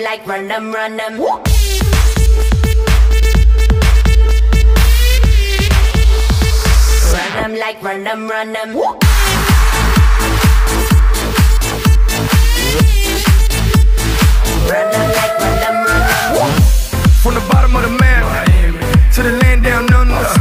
like run them, run them. Run them like run them, run them. Run them like run them, run them. From the bottom of the map to the land down under.